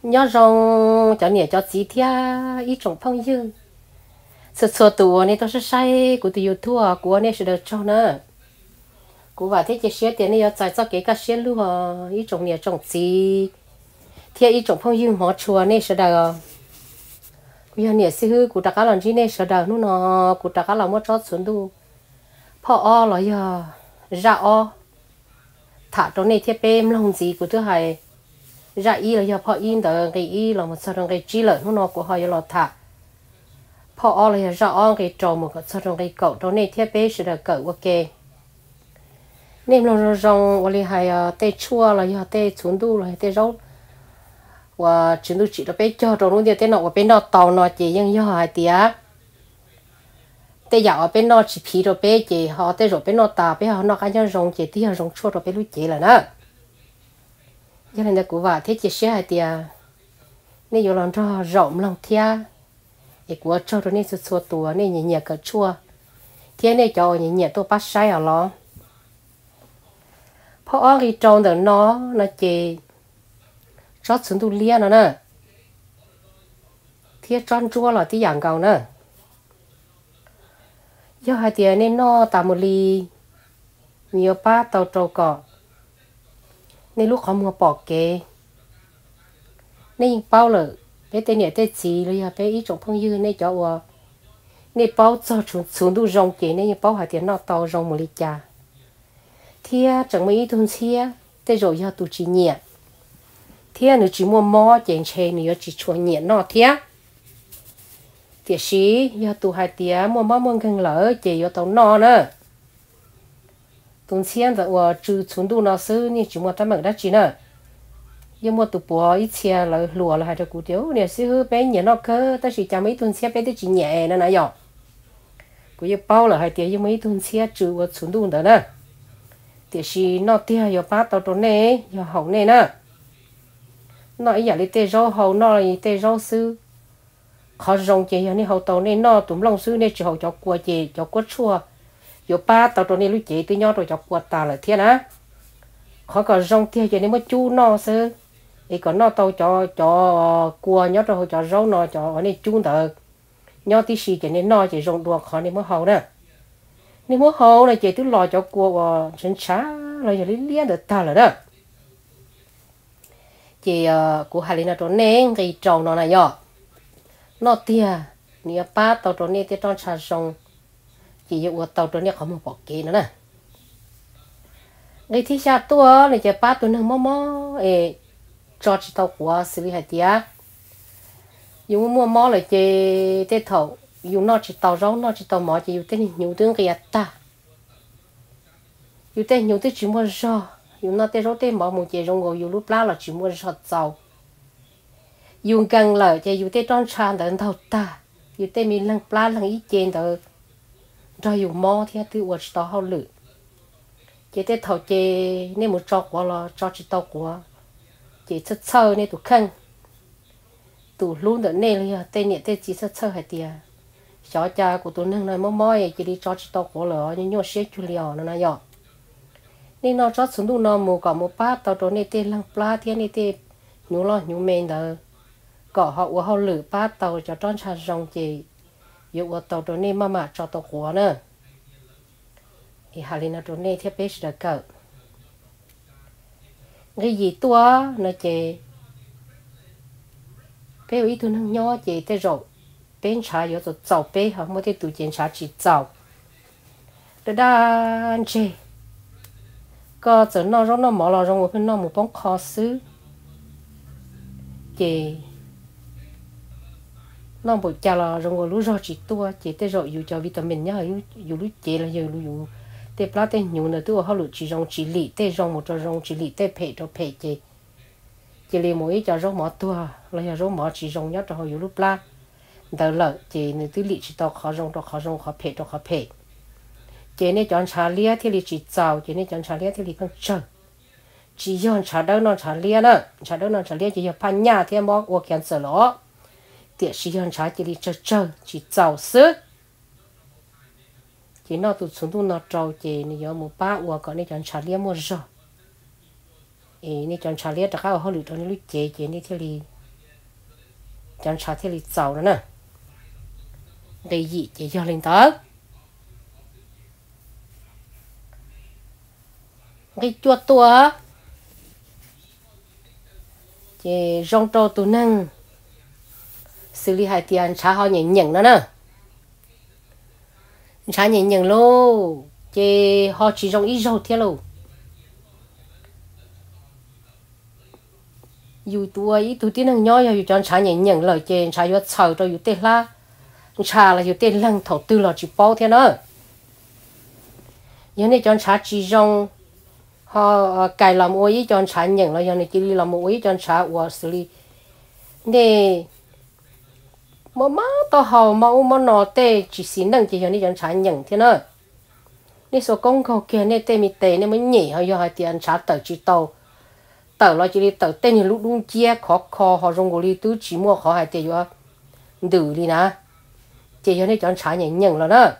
nhớ rong cho nhẹ cho chỉ thia ít trồng phong dương sợ sợ tụ này tôi sẽ sai của tụi thua của này sẽ được cho nữa của bà thế chỉ xé tiền này chạy cho cái cá xé luôn à ít trồng nhẹ trồng chỉ thia ít trồng phong dương họ chùa này sẽ được của nhẹ sẽ hư của ta cá làm gì này sẽ được nữa nó của ta cá làm mất chót xuống đu phò o rồi giờ ra o thả trong này thiết bêm lòng gì của thứ hai ra y là giờ phò in đó cái y là một sao cái chi lợi nó của họ là thả phò là ra on cái trồng một sao cái cậu trong này thiết bêm sẽ được cậu ok nên là rong và hai tê chua là giờ tê xuống đu là tê rau và chuyển đu chỉ là bé cho trong lúc tê nọ và bé nọ tàu nọ chỉ nhưng giờ hai tía tê dạo bé nọ chỉ phí rồi bé chỉ họ tê rồi bé nọ tà bé họ nọ cái nhân rong chỉ tía rong chua rồi bé lúc chỉ là nè cho nên là cụ bà thế chỉ sẽ hai tía nên giờ làm cho rộng lòng thia để của cho rồi nên sự xua tua nên nhẹ nhẹ cả chua thế nên cho nhẹ nhẹ tôi bắt sai ở đóเพราะอีจงเดินน้อนะเจชอบสุนทุเลียนะเนอะเทียจอนจัวหรอที่อย่างเก่าเนอะย่อหายเตียนี่น้อตามุลีมีป้าเตาโจกอในลูกของมัวปอกเกในยิงเป้าเลยไปเตเนี่ยเตจีเลยอะไปอีจงพงยืนในจอวัวในเป้าจอสุนทุรงเกในยิงเป้าหายเตียน้อเตารงมุลีจาthia chẳng mấy thôn thia thế rồi giờ tụi chị nhẹ thia nữa chỉ mua mò chèn chè nữa chỉ chua nhẹ nọ thia tiệt sĩ giờ tụi hai tia mua mò mua gần lỡ chè giờ tàu nọ nữa thôn thia rồi trừ xuống đu nó sư ni chỉ mua tấm bằng đất chỉ nữa giờ mua tụi bò ít xe là lùa là hai đứa cụ thiếu nè sư bé nhẹ nọ cơ ta chỉ chẳng mấy thôn thia bé tới chỉ nhẹ nữa nãy giờ cụ giờ bao là hai tia giờ mấy thôn thia trừ vào xuống đu nữa nè thì si nó tia giờ bắt tàu trốn này giờ hậu này nè nó ý giờ lấy tê rau hậu nó là tê rau sư khó rong chị giờ này hậu tàu này nó tụm lòng sư này chỉ hậu cho qua chị cho quất chua giờ bắt tàu trốn này lúc chị tôi nhau rồi cho quất ta là thiên á khó còn rong tia giờ này mới chu nó sư thì còn nó tàu cho qua nhau rồi cho rau nó cho ở này chu tờ nhau tí si chị này nó chỉ rong đùa khó này mới hậu nè nếu muốn hậu này chị cứ lo cho cô chân chá rồi giờ liên được ta là đó chị cô hai linh nó nên cái trồng nó này nhở nó tia nếu ba tàu trốn này thì trong trà sông chị dụ tàu trốn này có một bọc kỹ nữa nè cái thi xa tua này chị ba tuần hàng mò cho chị tàu của xử lý hạt tía dùng mua mò lại chị tê thầu dùng nó chỉ tàu rau nó chỉ tàu mỏ chỉ dùng tên nhiều tướng cái ta dùng tên nhiều tướng chỉ mua rau dùng nó tên rau tên mỏ một chỉ rong ngồi dùng lúc lá là chỉ mua rau giàu dùng càng lợi chỉ dùng tên tròn tràn đến thầu ta dùng tên mình lăng lá lăng ít trên đó rồi dùng mỏ thì tự vật tàu hao lử chỉ tên thầu chỉ nên một trò quá là trò chỉ tàu quá chỉ sơ sơ nên tụ khăn tụ luôn đợt này là tên nhẹ tên chỉ sơ sơ hay tiệt cháu cha của tôi nâng này mò mò chỉ đi cho chị tao cổ lỡ nhưng nhớ xếp chú liao nó này nên nó cho xuống đu nó mua cả một bát tao tôi này tên lăng pla thiên này tên nhú lo nhú men đó cỏ họ của họ lử bát tao cho tròn trà rong chị dụ tao tôi này mà cho tao cổ nữa thì hà linh nó tôi này thiết bếp được cỡ cái gì tua nó chị bé ý tôi nâng nhỏ chị tên rồi bên trái có tổ giàu bé họ mới đi tụi chiến trái chỉ giàu đó đan chê có giờ nó rong nó mỏ là rong một nó một bông khó xứ chê nó bộ cha là rong một lúa rau chỉ tua chê tới rồi dù cho vitamin nhá dù lúa chê là dù lúa tê plá tê nhiều nữa tôi họ lúa chỉ rong chỉ lì tê rong một cho rong chỉ lì tê phê cho phê chê chê lì mỗi cho rong mỏ tua là giờ rong mỏ chỉ rong nhá cho họ dù lúa plá đỡ lợ chị nên tư lý chỉ tao khó rong khó phê chị nên chọn trà lia thì lý chỉ giàu chị nên chọn trà lia thì lý con chờ chỉ chọn trà đâu nó trà lia nữa trà đâu nó trà lia chỉ chọn pan nhà thì mò của kiến sở lỗ tiệt chỉ chọn trà chỉ lý chờ chỉ giàu sức chỉ nó tụt xuống tụt nó trâu chị nên giờ một ba của còn nên chọn trà lia mua rồi nên chọn trà lia tất cả họ lựa chọn lúc chị nên thì lý chọn trả thế lịch giàu nữa nè đây gì chỉ cho lên tới cái chuột tua chỉ rong trâu tụ năng xử lý hai tiền trả họ nhảy nhảy nữa nè trả nhảy nhảy luôn chỉ họ chỉ rong ít rau thế luôn dù tua ít tụ tiếng năng nhoi dù chọn trả nhảy nhảy lời chỉ trả vô sầu rồi dù tên la trả là dù tên lăng thầu tư là chỉ bao thế nữa giờ này chọn trả chỉ rong họ cài làm ôi chọn trả nhảy là giờ này chỉ làm ôi chọn trả của xử lý nè mà tao hầu mà nó tê chỉ xin đăng chỉ cho nên chọn trả nhận thế nữa nên số công cầu kia nên tê mi tê nên mới nhảy họ do hai tiền trả tờ chỉ tàu tờ lo chỉ đi tờ tên như lúc đúng chia khó họ dùng của đi tứ chỉ mua họ hai tiền vô đủ đi nè chỉ cho nên chọn trả nhận rồi đó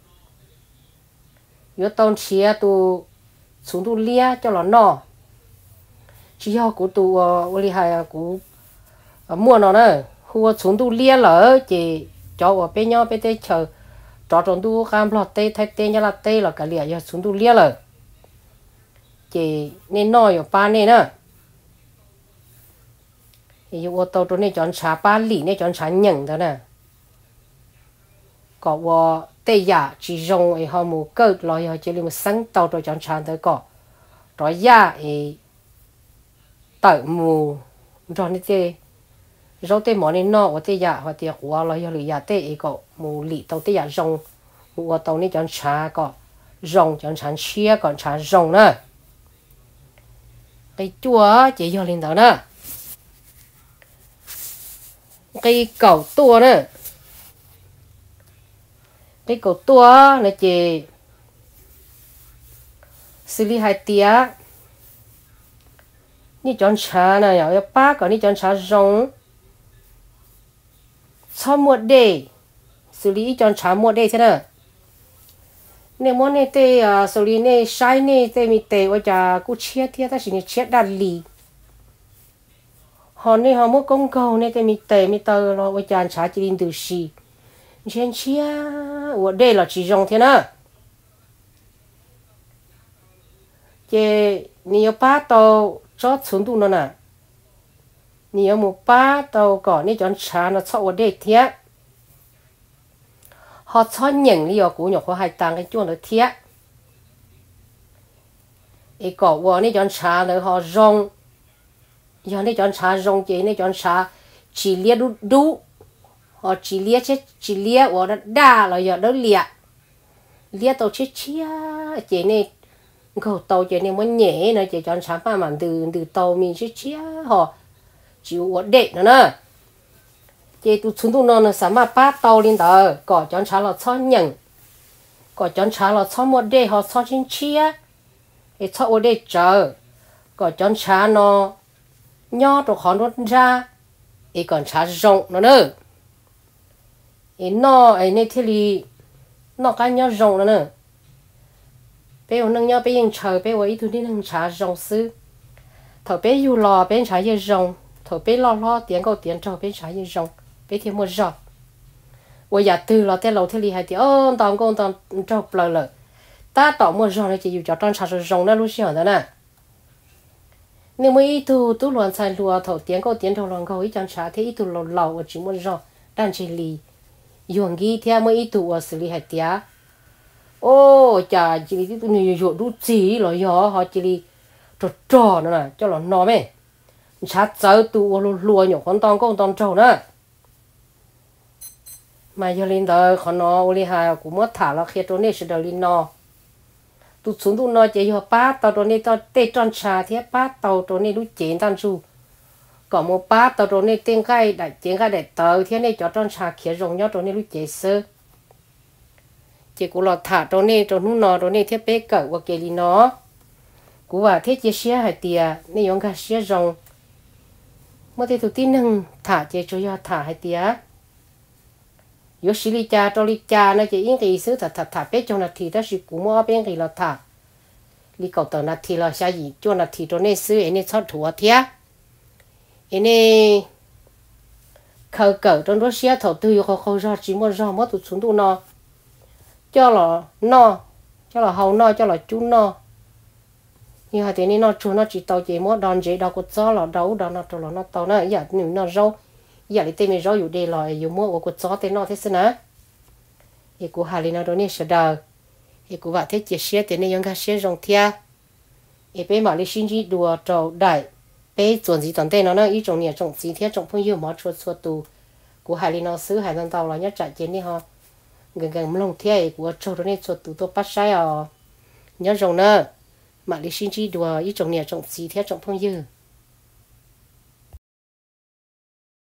vô tao chia tu xuống tu lia cho nó nọ chỉ họ của tu oli hai của mua nó nữa khu xuống tu lia lỡ chỉ cho ở bên nhau bên đây chờ cho trong tu cam lọt tê thay tê như là tê là cả liền giờ xuống tu lia lỡ chỉ nên nói ở ba này nữa thì ô tô trong này chọn trả ba lì này chọn trả nhận đó nè có vô tê giả chỉ dùng ấy họ mua cơ rồi họ chỉ lấy một sáng tàu rồi chọn trả tới có rồi giả ấy tự mua rồi này tê rau tê món này nọ và tê giả hoặc tê hoa là do lì giả tê ấy có mù lì tàu tê giả rong mù tàu này chọn trà có rong chọn trà chia còn trà rong nữa cái chua chỉ do lên đó nữa cái cầu tua nữa cái cầu tua là chỉ xử lý hai tía ni chọn trà này ở ba còn ni chọn trà rong cho một đề xử lý chọn trả một đề thế nào nếu muốn này tê xử lý này sai này tê mi tê ở nhà cứ chết thiệt ta chỉ này chết đàn lì họ này họ mua công cầu này tê mi tê lo ở nhà trả chỉ đến từ xì trên chia ở đây là chỉ dùng thế nào chế nhiều ba tàu cho xuống tu nó nè nhiều một ba tàu cỏ này chọn trà nó cho ở đây thiệt họ cho nhận đi ở của nhỏ có hai tàng cái chuông nó thiệt cái cỏ của này chọn trà nữa họ rong giờ này chọn trà rong chế này chọn trà chỉ lia đu họ chỉ lia chết chỉ lia ở đó đa là giờ đó lia tàu chết chia chế này cầu tàu chế này muốn nhẹ này chế chọn trà ba mảng từ tàu mình chết chia họ chịu ở đệ nữa nè chị tụi chúng tôi nó sắm mà ba tàu lên đó có chọn trả là cho nhận có chọn trả là cho một đệ họ cho trên chia để cho ở đây chờ có chọn trả nó nho rồi họ nó ra để còn trả rộng nó nữa để nó ấy này thì nó cái nho rộng nữa nữa bây giờ nâng nho bây giờ chờ bây giờ ít thôi đi nâng trả rộng xứ thở bây giờ lò bây giờ trả gì rộng thổi bé lo tiếng câu tiếng trâu bé trái như rong bé thêm một giọt, bây giờ từ lo tới lâu thế li hai tiếng tao con tao trâu lờ ta tao một rong này chỉ dùng cho tròn chả rồi rong nó lúc xíu đó nè nếu mấy tu luận sai lúa thổi tiếng câu tiếng trâu lòng câu ít chọn chả thế ít tu lâu ở chỉ một rong đang chỉ li dùng gì theo mấy tu xử lý hai tiếng chả chỉ li tu nhiều nhiều đủ chỉ rồi họ chỉ li trò nữa nè cho nó no mẹ chát cháu tụ lùa nhổ con tông trâu nữa mà giờ lên đó con nó oli hà cũng mất thả là khi trốn này sẽ được lên nó tụ xuống tụ nó chỉ họ ba tàu trốn này tao tê tròn trà thế ba tàu trốn này lúc chén tan su có một ba tàu trốn này tiếng gai để tàu thế này cho tròn trà kia rồng nhau trốn này lúc chén sơ chỉ cũng là thả trốn này trốn này thế bé cỡ và kia lên nó cũngว่าthế chia sẻ hai tia này dùng cái sẻ rồng mà thế tụi tin nâng thả chế cho yo thả hai tia yo xử lý cha cho lý cha nó chỉ yên cái sự thả bé trong là thì đó sự cũng mua bên cái là thả lý cầu tờ là thì là sao gì cho là thì cho nên sự này chót thua thiệt này khờ cỡ trong đó xe thầu tư khó khó ra chỉ muốn ra mất tụt xuống tụ nó cho là no cho là hầu no cho là chú no nhưng hai tiếng này nó chú nó chỉ tàu chỉ mất đòn chỉ đâu có gió là đấu đó nó cho là nó tàu nó giờ nếu nó rau giờ thì tên mình rauอยู่đây làอยู่mua của gió tên nó thế xin á thì của hai nó đó này sẽ đào thì của vợ thế chỉ xe tên này dùng cái xe rong thia thì bây mà lấy sinh chỉ đùa trâu đại bây chuẩn gì toàn tên nó ít trồng nhiều trồng gì thế trồng phong yêu mà chua chua tù của hai nó xứ hai con tàu là nhất chạy trên đi ha gần gần lông thia của trâu đó này chua tù tôi bắt sai à nhớ rồng nữa mà lấy sinh chỉ đùa ít trồng nhiều trồng gì thế trồng phong yêu